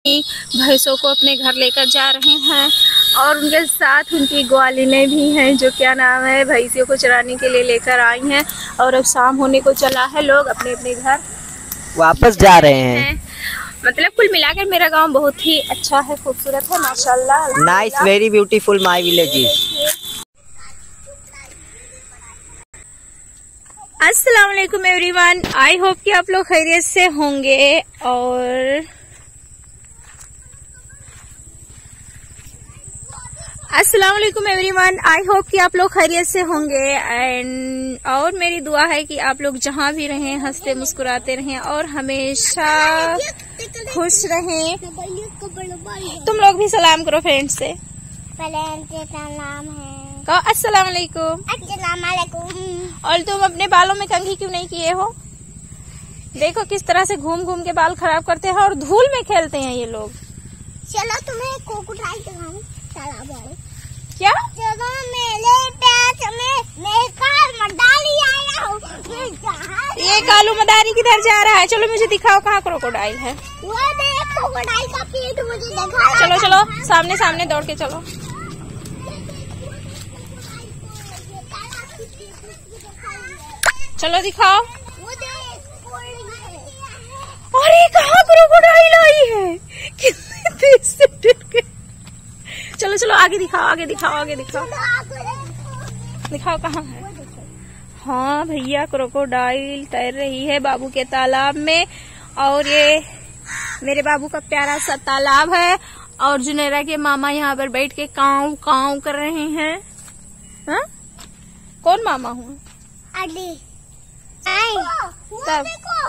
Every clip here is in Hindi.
भैंसों को अपने घर लेकर जा रहे हैं और उनके साथ उनकी ग्वालिनें भी हैं जो क्या नाम है भैंसियों को चराने के लिए लेकर आई हैं। और अब शाम होने को चला है, लोग अपने अपने घर वापस जा रहे हैं। मतलब कुल मिलाकर मेरा गांव बहुत ही अच्छा है, खूबसूरत है माशाल्लाह। Nice, very beautiful my village is. अस्सलाम वालेकुम एवरीवन, आई होप कि आप लोग खैरियत से होंगे। और अस्सलाम वालेकुम एवरीवन, आई होप कि आप लोग खैरियत से होंगे एंड और मेरी दुआ है कि आप लोग जहां भी रहें हंसते मुस्कुराते रहें और हमेशा खुश रहें। तुम लोग भी सलाम करो फ्रेंड से। सलाम है। कहो अस्सलाम वालेकुम। अस्सलाम वालेकुम। और तुम अपने बालों में कंघी क्यों नहीं किए हो? देखो किस तरह से घूम घूम के बाल खराब करते हैं और धूल में खेलते हैं ये लोग। चलो तुम्हें कोकोडाइल दिखाऊं। क्या? चलो मेरे पैर में मैं काल मदारी आया हूँ। ये कालू मदारी किधर जा रहा है? चलो मुझे दिखाओ कहाँ क्रोकोडाइल है। वो देख कोकोडाइल का पेट मुझे दिखा। चलो चलो सामने सामने दौड़ के चलो। चलो दिखाओ। अरे कहाँ क्रोकोडाइल आई है? कितने तेज से डर गए। चलो चलो आगे दिखाओ, आगे दिखाओ, आगे दिखाओ। दिखाओ कहाँ है? हाँ भैया, क्रोकोडाइल तैर रही है बाबू के तालाब में। और ये मेरे बाबू का प्यारा सा तालाब है और जुनेरा के मामा यहाँ पर बैठ के काऊ काऊ कर रहे हैं। हाँ? कौन मामा हूँ? तब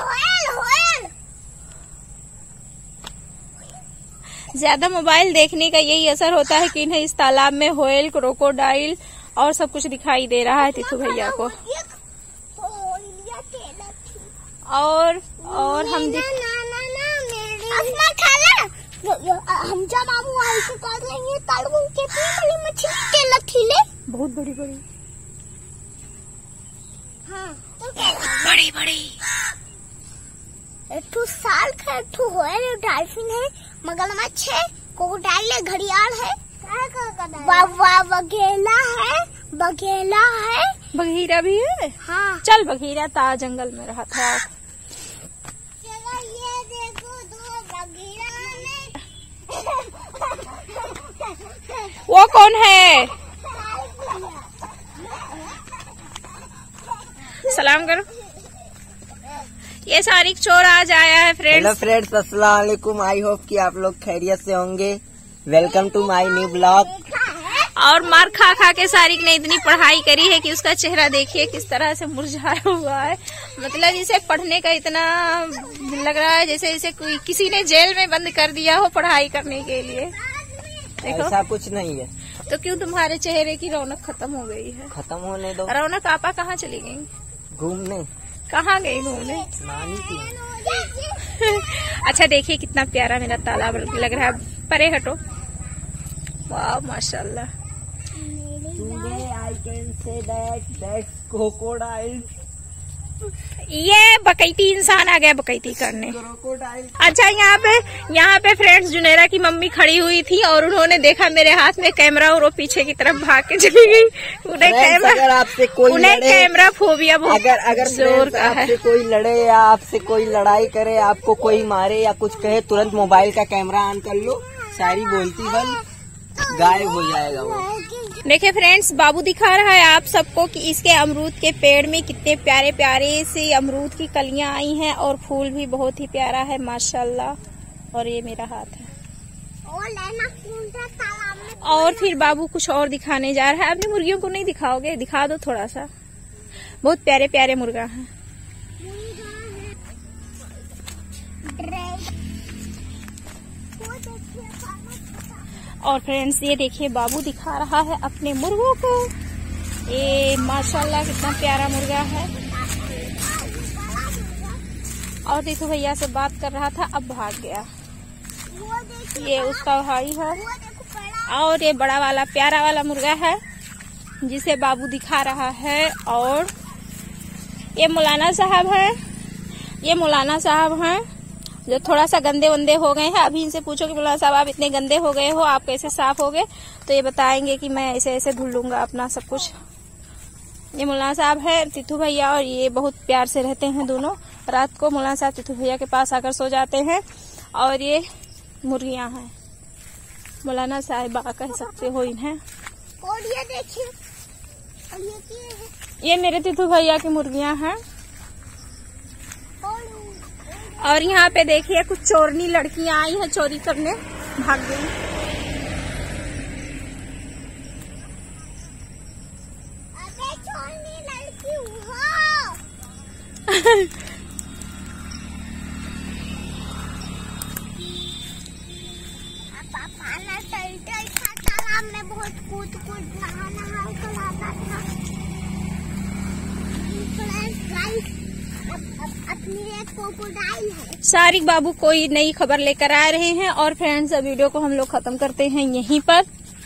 ज्यादा मोबाइल देखने का यही असर होता है कि इन्हें इस तालाब में व्हेल, क्रोकोडाइल और सब कुछ दिखाई दे रहा है तिथु भैया को। और हम हम जब मामू ऐसे कर लेंगे तालू के मछली लठीले बहुत बड़ी बड़ी। हाँ बड़ी बड़ी। एक साल का एक होयल डॉल्फिन है, मगरमच्छ है, क्रोकोडाइल है, घड़ियाल है, बघेला है, बघेला है, बघीरा भी है। हाँ चल बघीरा ता जंगल में रहा था। चलो ये देखो दो बघीरा। वो कौन है? सलाम करो। ये सारिक चोर आज आया है फ्रेंड्स। हेलो फ्रेंड्स, अस्सलाम वालेकुम। आई होप कि आप लोग खैरियत से होंगे। Welcome to my new blog. और मार खा खा के सारिक ने इतनी पढ़ाई करी है कि उसका चेहरा देखिए किस तरह से मुरझाया हुआ है। मतलब इसे पढ़ने का इतना लग रहा है जैसे इसे कोई किसी ने जेल में बंद कर दिया हो पढ़ाई करने के लिए। देखो ऐसा कुछ नहीं है। तो क्यों तुम्हारे चेहरे की रौनक खत्म हो गई है? खत्म होने दो। रौनक आपा कहाँ चली गई? घूमने। कहाँ गई घूमने? नानी की। अच्छा देखिए कितना प्यारा मेरा तालाब लग रहा है। परे हटो। वाह माशाल्लाह। I can say that's crocodile. ये बकैती इंसान आ गया बकैती करने। क्रोकोडाइल। अच्छा यहाँ पे फ्रेंड्स जुनेरा की मम्मी खड़ी हुई थी और उन्होंने देखा मेरे हाथ में कैमरा और वो पीछे की तरफ भाग के चली गई। उन्हें कैमरा फोबिया बहुत अगर जोर का है। आपसे कोई लड़े या आपसे कोई लड़ाई करे, आपको कोई मारे या कुछ कहे, तुरंत मोबाइल का कैमरा ऑन कर लो, सारी बोलती बंद, गायब हो जाएगा वो। देखिए फ्रेंड्स, बाबू दिखा रहा है आप सबको कि इसके अमरूद के पेड़ में कितने प्यारे प्यारे से अमरूद की कलियां आई हैं और फूल भी बहुत ही प्यारा है माशाल्लाह। और ये मेरा हाथ है। और फिर बाबू कुछ और दिखाने जा रहा है। अपनी मुर्गियों को नहीं दिखाओगे? दिखा दो थोड़ा सा। बहुत प्यारे प्यारे मुर्गा हैं। और फ्रेंड्स ये देखिए बाबू दिखा रहा है अपने मुर्गों को। ये माशाल्लाह कितना प्यारा मुर्गा है। और देखो भैया से बात कर रहा था, अब भाग गया। ये उसका भाई है। और ये बड़ा वाला प्यारा वाला मुर्गा है जिसे बाबू दिखा रहा है। और ये मौलाना साहब हैं, ये मौलाना साहब हैं जो थोड़ा सा गंदे वंदे हो गए हैं। अभी इनसे पूछो कि मौलाना साहब आप इतने गंदे हो गए हो, आप कैसे साफ हो गए, तो ये बताएंगे कि मैं ऐसे ऐसे धुल लूंगा अपना सब कुछ। ये मौलाना साहब है, तिथु भैया, और ये बहुत प्यार से रहते हैं दोनों। रात को मौलाना साहब तिथु भैया के पास आकर सो जाते हैं। और ये मुर्गियां हैं, मौलाना साहिबा कह सकते हो इन्हें। और ये देखिए, और ये क्या है? ये मेरे तिथु भैया की मुर्गियां हैं। और यहाँ पे देखिए कुछ चोरनी लड़कियां आई हैं, चोरी करने भाग गई। अबे चोरनी लड़की हो। पापा ना टर्टल था, तालाब में बहुत कूद नहा कर आता था। अपनी एक क्रोकोडाइल है। सारिक बाबू कोई नई खबर लेकर आ रहे हैं। और फ्रेंड्स, अब वीडियो को हम लोग खत्म करते हैं यहीं पर।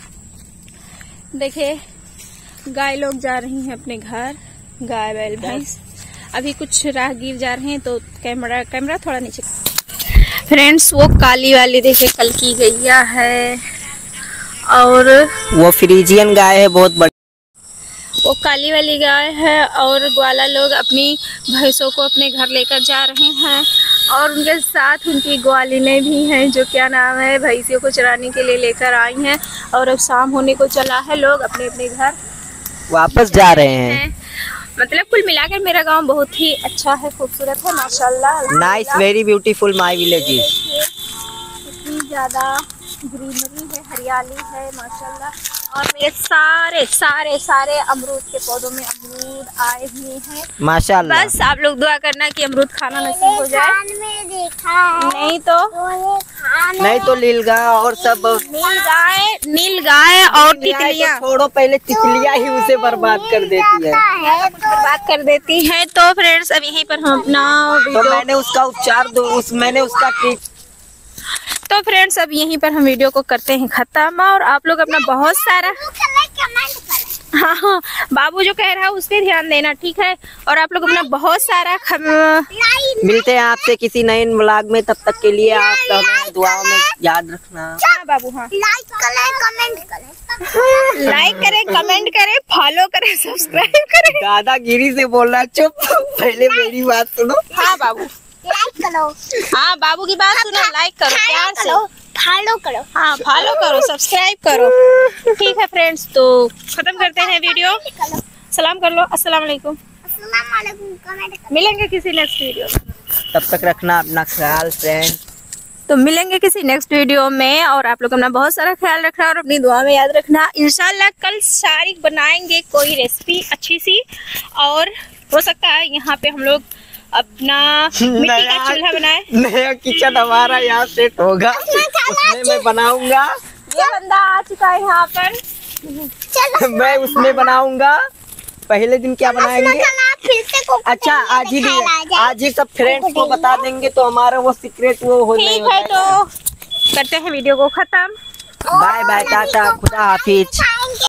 देखिए गाय लोग जा रही हैं अपने घर, गाय बैल भैंस। अभी कुछ राहगीर जा रहे हैं तो कैमरा थोड़ा नीचे। फ्रेंड्स, वो काली वाली देखिए कल की गैया है, और वो फ्रीजियन गाय है, बहुत बड़ी। वो काली वाली गाय है। और ग्वाला लोग अपनी भैंसों को अपने घर लेकर जा रहे हैं, और उनके साथ उनकी ग्वालिनें भी हैं, जो क्या नाम है, भैंसियों को चराने के लिए लेकर आई हैं। और अब शाम होने को चला है, लोग अपने अपने घर वापस जा रहे हैं। मतलब कुल मिलाकर मेरा गांव बहुत ही अच्छा है, खूबसूरत है, माशाल्लाह। Nice, very beautiful my village is. इतनी ज्यादा ग्रीनरी है, हरियाली है माशाल्लाह। और मेरे सारे सारे सारे अमरूद के पौधों में अमरूद आए हुए हैं माशाल्लाह। बस आप लोग दुआ करना कि अमरूद खाना नसीब हो जाए। में देखा है, नहीं तो नीलगाय और सब नील गाय और तितलियां छोड़ो, पहले तितलियां ही उसे बर्बाद कर देती है, बर्बाद कर देती हैं। तो फ्रेंड्स, अब यहीं पर हम अपना तो मैंने उसका उपचार मैंने उसका ट्रीट। तो फ्रेंड्स, अब यहीं पर हम वीडियो को करते हैं खत्म। और आप लोग अपना बहुत सारा हाँ, बाबू जो कह रहा है उस पर ध्यान देना, ठीक है। और आप लोग अपना बहुत सारा मिलते हैं आपसे किसी नए व्लॉग में। तब तक के लिए आप हमें दुआओं में याद रखना। हाँ बाबू, हाँ, लाइक करें, कमेंट करें, फॉलो करें, सब्सक्राइब करें। दादागिरी से बोलना, चुप, पहले मेरी बात सुनो। हाँ बाबू, लाइक करो। हाँ बाबू की बात सुनो, लाइक करो, प्यार से फॉलो करो। हाँ, फॉलो करो, सब्सक्राइब करो, ठीक है फ्रेंड्स। तो खत्म करते हैं वीडियो। सलाम कर लो, अस्सलाम वालेकुम। मिलेंगे किसी नेक्स्ट वीडियो में, तब तक रखना अपना ख्याल फ्रेंड। तो मिलेंगे किसी नेक्स्ट वीडियो में। और आप लोग अपना बहुत सारा ख्याल रखना और अपनी दुआ में याद रखना। इंशाल्लाह कल सारिक बनाएंगे कोई रेसिपी अच्छी सी, और हो सकता है यहाँ पे हम लोग अपना मिट्टी का चूल्हा बनाए। नया किचन हमारा यहाँ सेट होगा, उसमें मैं बनाऊंगा। ये बंदा आ चुका है यहाँ पर, मैं उसमें बनाऊंगा। पहले दिन क्या बनाएंगे? अच्छा, आज ही सब फ्रेंड्स को बता देंगे, तो हमारा वो सीक्रेट वो हो ठीक है। तो करते हैं वीडियो को खत्म। बाय बाय, टाटा, खुदा हाफिज।